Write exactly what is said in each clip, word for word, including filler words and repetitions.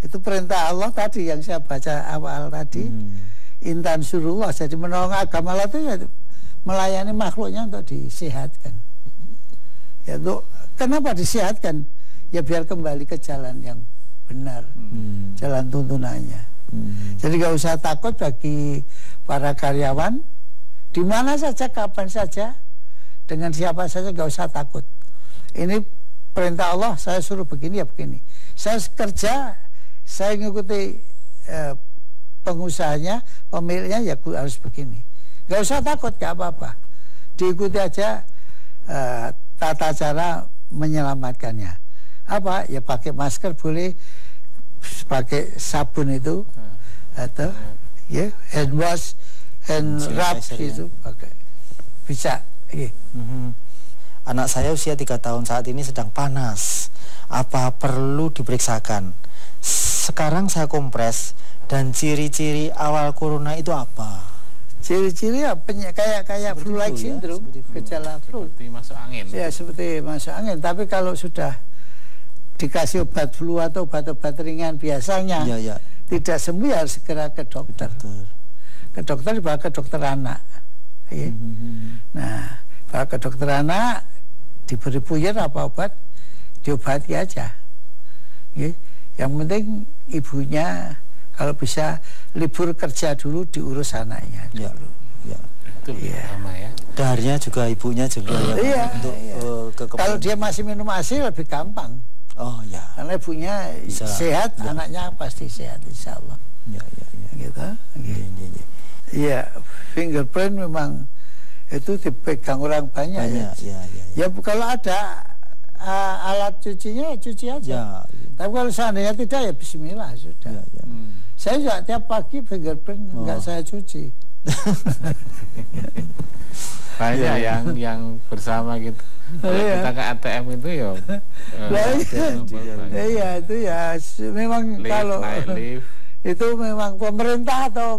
Itu perintah Allah tadi yang saya baca awal tadi. Hmm. Intan surullah, jadi menolong agama Allah itu ya melayani makhluknya untuk disehatkan. Ya, untuk, kenapa disehatkan? Ya biar kembali ke jalan yang benar, hmm. jalan tuntunannya. Hmm. Jadi gak usah takut bagi para karyawan, di mana saja, kapan saja, dengan siapa saja gak usah takut. Ini perintah Allah, saya suruh begini ya begini. Saya kerja, saya ngikuti eh, pengusahanya, pemiliknya ya harus begini. Gak usah takut, gak apa-apa. Diikuti aja uh, tata cara menyelamatkannya. Apa? Ya pakai masker boleh, pakai sabun itu, hmm. atau ya hand wash, hand rub itu pakai. Bisa. Ya. Hmm. Anak saya usia tiga tahun saat ini sedang panas. Apa perlu diperiksakan? Sekarang saya kompres. Dan ciri-ciri awal corona itu apa? Ciri-ciri apa? Kayak kayak flu-like ya? syndrome, flu. Gejala flu. Seperti masuk angin. Ya, seperti masuk angin. Tapi kalau sudah dikasih obat flu atau obat-obat ringan biasanya ya, ya. tidak sembuh, ya harus segera ke dokter. Ke dokter, ke dokter dibawa ke dokter anak. Ya. Mm-hmm. Nah, bawa ke dokter anak, diberi puyer apa obat, diobati aja. Ya. Yang penting ibunya kalau bisa libur kerja dulu, diurus anaknya dulu. Ya, ya. Itu lebih ya. lama ya. Daharinya juga ibunya juga ya. Iya, untuk iya. Uh, ke kalau dia masih minum ASI lebih gampang. Oh ya. Karena ibunya bisa, sehat, ya. Anaknya pasti sehat, insya Allah. Ya, ya, ya. Gitu. Iya, ya, ya. Ya, fingerprint memang itu dipegang orang banyak. Banyak, ya. Ya, ya, ya. Ya kalau ada uh, alat cucinya, cuci aja. Ya, ya. Tapi kalau seandainya tidak, ya bismillah sudah. Ya, ya. Hmm. Saya juga tiap pagi fingerprint oh. nggak saya cuci. Banyak ya, yang ya. yang bersama gitu. Kalau ya. kita ke A T M itu ya. Nah, uh, iya itu ya memang lift, kalau itu memang pemerintah atau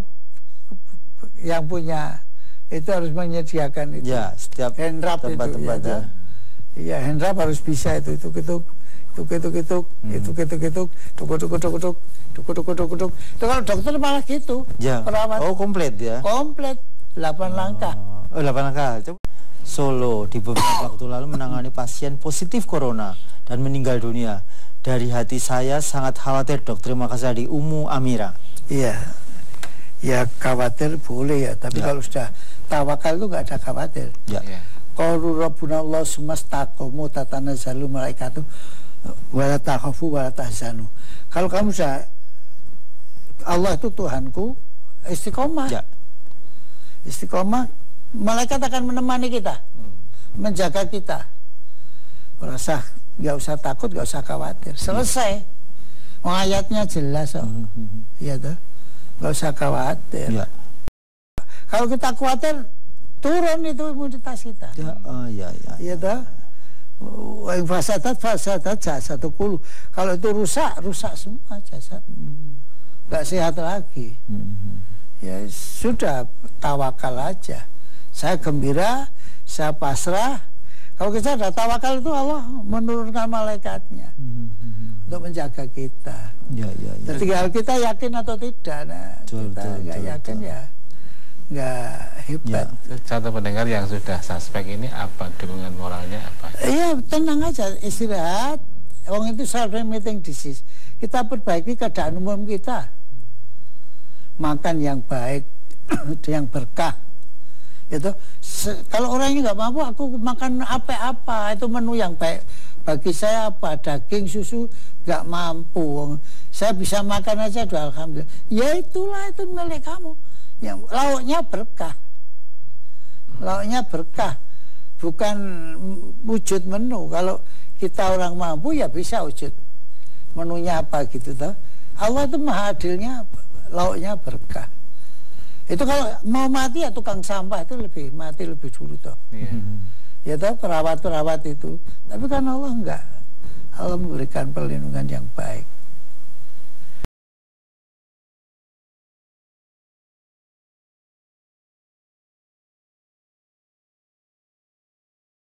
yang punya itu harus menyediakan itu. Ya, setiap handwrap tempat-tempat itu. Iya, ya, handwrap harus bisa itu itu itu. Tuk tuk tuk itu gitu gitu tuk tuk tuk tuk tuk tuk tuk tuk tuk. Itu kalau dokter malah gitu. Ya. Perawat. Oh, komplit ya. Komplit delapan oh. langkah. Oh, delapan langkah. Coba. Solo di beberapa waktu lalu menangani pasien positif corona dan meninggal dunia. Dari hati saya sangat khawatir, Dok. Terima kasih di Umu Amira. Iya. Ya khawatir boleh ya, tapi ya. kalau sudah tawakal itu nggak ada khawatir. Ya. ya. Qalu rabbuna Allah sumastaqamu tatanazzalu malaikatu wala takhafu wala tahzanu. Kalau kamu sudah Allah itu Tuhanku, istiqomah. Ya. Istiqomah, malaikat akan menemani kita, hmm. menjaga kita. Merasa nggak usah takut, nggak usah khawatir. Selesai. Oh, ayatnya jelas kok. Hmm. Iya tuh. Nggak usah khawatir. Ya. Kalau kita khawatir, turun itu imunitas kita. Ya, oh, ya, ya. Iya tuh. Yang fasadat fasadat jasad kulu. Kalau itu rusak, rusak semua jasad. Nggak sehat lagi. Hmm. Ya sudah, tawakal aja. Saya gembira, saya pasrah. Kalau kita ada tawakal itu Allah menurunkan malaikatnya hmm. untuk menjaga kita. Ya, ya, ya. Tinggal kita yakin atau tidak. Nah, betul, kita nggak yakin betul. ya nggak hebat. Ya. Contoh pendengar yang sudah suspek ini apa dukungan moralnya apa? Iya, tenang aja, istirahat. Wong itu self-limiting disease. Kita perbaiki keadaan umum kita. Makan yang baik, yang berkah. Itu kalau orangnya nggak mampu, aku makan apa-apa, itu menu yang baik. Bagi saya apa, daging, susu nggak mampu. Saya bisa makan aja, doa alhamdulillah. Ya itulah, itu milik kamu. Yang lauknya berkah, lauknya berkah, bukan wujud menu. Kalau kita orang mampu ya bisa wujud menunya apa gitu toh. Allah itu maha adilnya, lauknya berkah. Itu kalau mau mati ya tukang sampah itu lebih mati lebih dulu toh. Yeah. Ya toh perawat-perawat itu. Tapi kan Allah enggak, Allah memberikan perlindungan yang baik.